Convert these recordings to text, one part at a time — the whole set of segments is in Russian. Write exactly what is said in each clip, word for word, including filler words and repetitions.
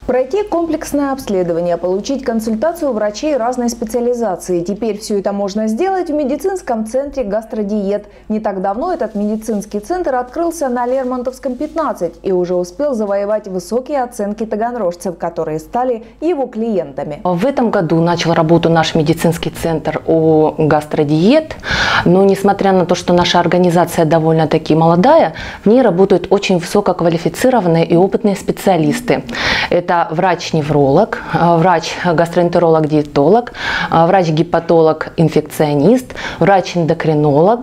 Пройти комплексное обследование, получить консультацию врачей разной специализации. Теперь все это можно сделать в медицинском центре «Гастродиет». Не так давно этот медицинский центр открылся на Лермонтовском, пятнадцать и уже успел завоевать высокие оценки таганрожцев, которые стали его клиентами. В этом году начал работу наш медицинский центр о «Гастродиет». Но несмотря на то, что наша организация довольно-таки молодая, в ней работают очень высококвалифицированные и опытные специалисты. Это врач-невролог, врач-гастроэнтеролог-диетолог, врач-гепатолог-инфекционист, врач-эндокринолог,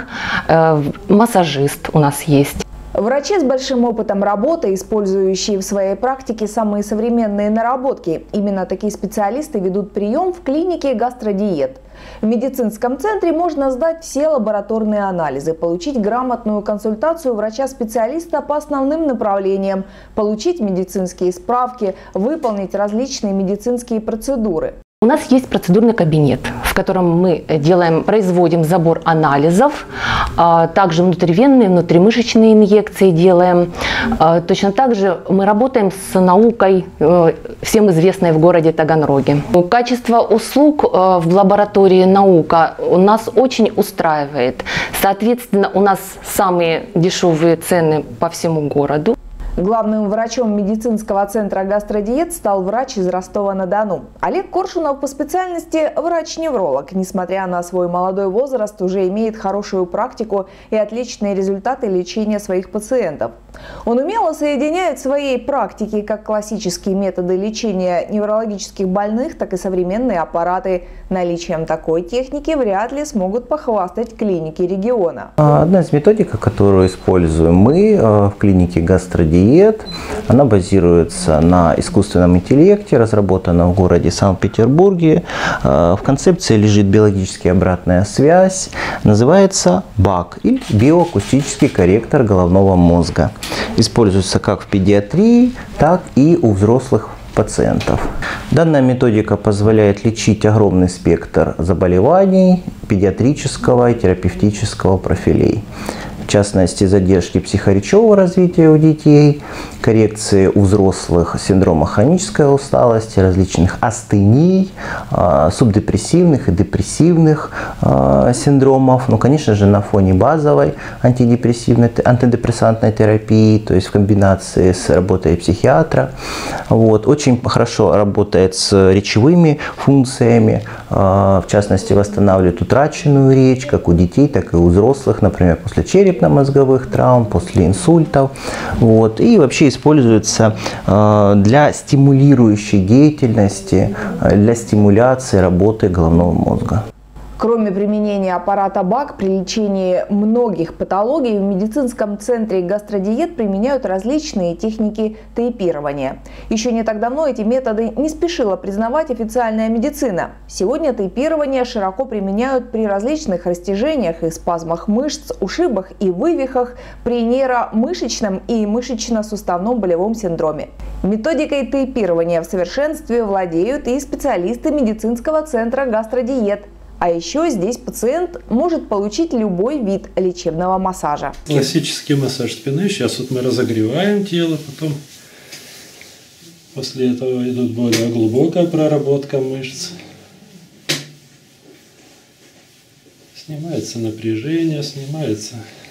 массажист у нас есть. Врачи с большим опытом работы, использующие в своей практике самые современные наработки. Именно такие специалисты ведут прием в клинике «Гастродиет». В медицинском центре можно сдать все лабораторные анализы, получить грамотную консультацию врача-специалиста по основным направлениям, получить медицинские справки, выполнить различные медицинские процедуры. У нас есть процедурный кабинет, в котором мы делаем, производим забор анализов, также внутривенные, внутримышечные инъекции делаем. Точно так же мы работаем с наукой, всем известной в городе Таганроге. Качество услуг в лаборатории «Наука» у нас очень устраивает. Соответственно, у нас самые дешевые цены по всему городу. Главным врачом медицинского центра «Гастродиет» стал врач из Ростова-на-Дону. Олег Коршунов по специальности врач-невролог. Несмотря на свой молодой возраст, уже имеет хорошую практику и отличные результаты лечения своих пациентов. Он умело соединяет в своей практике как классические методы лечения неврологических больных, так и современные аппараты. Наличием такой техники вряд ли смогут похвастать клиники региона. Одна из методик, которую используем мы в клинике «Гастродиет», она базируется на искусственном интеллекте, разработана в городе Санкт-Петербурге. В концепции лежит биологически обратная связь, называется БАК или биоакустический корректор головного мозга. Используется как в педиатрии, так и у взрослых пациентов. Данная методика позволяет лечить огромный спектр заболеваний педиатрического и терапевтического профилей. В частности, задержки психоречевого развития у детей, коррекции у взрослых синдрома хронической усталости, различных астений, субдепрессивных и депрессивных синдромов. Ну, конечно же, на фоне базовой антидепрессивной, антидепрессантной терапии, то есть в комбинации с работой психиатра. Вот. Очень хорошо работает с речевыми функциями, в частности, восстанавливает утраченную речь, как у детей, так и у взрослых, например, после черепно-мозговых травм, после инсультов. Вот. И вообще используется для стимулирующей деятельности, для стимуляции работы головного мозга. Кроме применения аппарата БАК при лечении многих патологий, в медицинском центре «Гастродиет» применяют различные техники тейпирования. Еще не так давно эти методы не спешила признавать официальная медицина. Сегодня тейпирование широко применяют при различных растяжениях и спазмах мышц, ушибах и вывихах, при нейромышечном и мышечно-суставном болевом синдроме. Методикой тейпирования в совершенстве владеют и специалисты медицинского центра «Гастродиет». А еще здесь пациент может получить любой вид лечебного массажа. Классический массаж спины. Сейчас вот мы разогреваем тело, потом после этого идет более глубокая проработка мышц. Снимается напряжение, снимается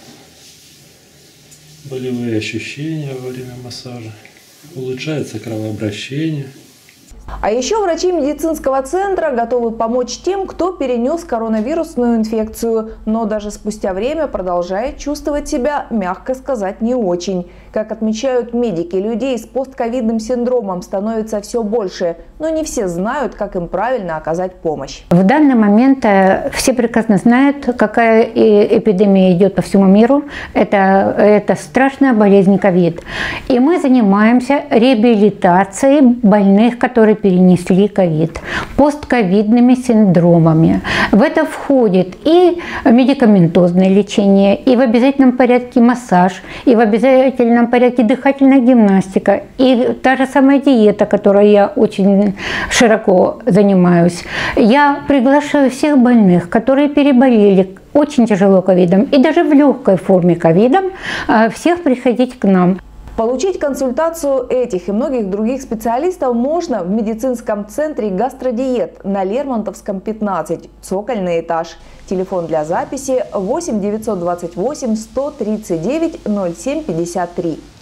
болевые ощущения во время массажа, улучшается кровообращение. А еще врачи медицинского центра готовы помочь тем, кто перенес коронавирусную инфекцию, но даже спустя время продолжает чувствовать себя, мягко сказать, не очень. Как отмечают медики, людей с постковидным синдромом становится все больше, но не все знают, как им правильно оказать помощь. В данный момент все прекрасно знают, какая эпидемия идет по всему миру. Это, это страшная болезнь ковид. И мы занимаемся реабилитацией больных, которые перенесли ковид, постковидными синдромами. В это входит и медикаментозное лечение, и в обязательном порядке массаж, и в обязательном порядке дыхательная гимнастика, и та же самая диета, которой я очень широко занимаюсь. Я приглашаю всех больных, которые переболели очень тяжело ковидом, и даже в легкой форме ковидом, всех приходить к нам. Получить консультацию этих и многих других специалистов можно в медицинском центре «Гастродиет» на Лермонтовском, пятнадцать, цокольный этаж. Телефон для записи восемь девятьсот двадцать восемь сто тридцать девять ноль семь пятьдесят три.